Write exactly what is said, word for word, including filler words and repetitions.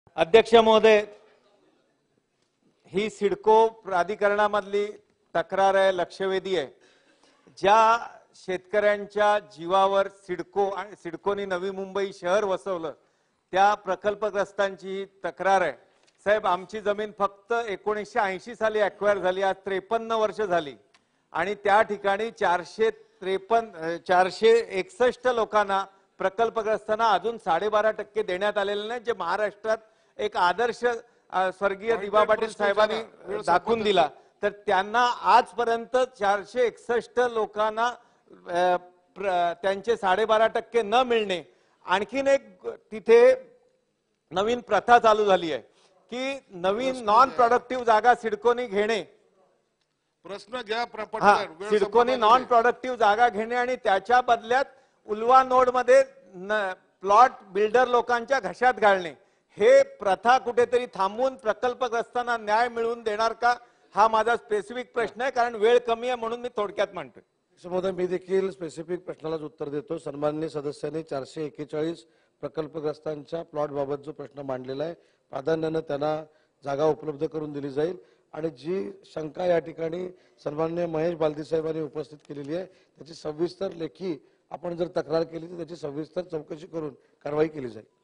अध्यक्ष महोदय, ही सिडको प्राधिकरणामधली तक्रार आहे, लक्षवेधी आहे। ज्या शेतकऱ्यांच्या जीवावर सिडको आणि सिडकोनी नवी मुंबई शहर वसवलं त्या प्रकल्पग्रस्तांची ही तक्रार आहे। साहेब, आमची जमीन फक्त एकोणीसशे ऐंशी साली अक्वायर झाली, आज त्रेपन्न वर्ष झाली आणि त्या ठिकाणी चारशे त्रेपन्न चारशे एकसष्ट लोकांना प्रकल्पग्रस्तांना अजून साडेबारा टक्के देण्यात आलेले नाही, जे महाराष्ट्रात एक आदर्श स्वर्गीय दिबा पाटील साहेबांनी दाखवून दिला। तर त्यांना आजपर्यंत चारशे एकसष्ट लोकांना त्यांचे साडेबारा टक्के न मिळणे, आणखीन एक तिथे नवीन प्रथा चालू झाली आहे की नवीन नॉन प्रोडक्टिव्ह जागा सिडकोनी घेणे। प्रश्न घ्या। सिडकोनी नॉन प्रोडक्टिव्ह जागा घेणे आणि त्याच्या बदल्यात उल्वा नोड मध्ये प्लॉट बिल्डर लोकांच्या घशात घालणे, हे प्रथा कुठेतरी थांबवून प्रकल्पग्रस्तांना न्याय मिळवून देणार का, हा माझा स्पेसिफिक प्रश्न आहे। कारण वेळ कमी आहे म्हणून मी थोडक्यात मांडतोय। महोदय, मी देखील स्पेसिफिक प्रश्नालाच उत्तर देतो। सन्माननीय सदस्यांनी चारशे एक्केचाळीस प्रकल्पग्रस्तांच्या प्लॉट बाबत जो प्रश्न मांडलेला आहे, प्राधान्यानं त्यांना जागा उपलब्ध करून दिली जाईल आणि जी शंका या ठिकाणी सन्माननीय महेश बालदी साहेबांनी उपस्थित केलेली आहे त्याची सविस्तर लेखी आपण जर तक्रार केली तर त्याची सविस्तर चौकशी करून कारवाई केली जाईल।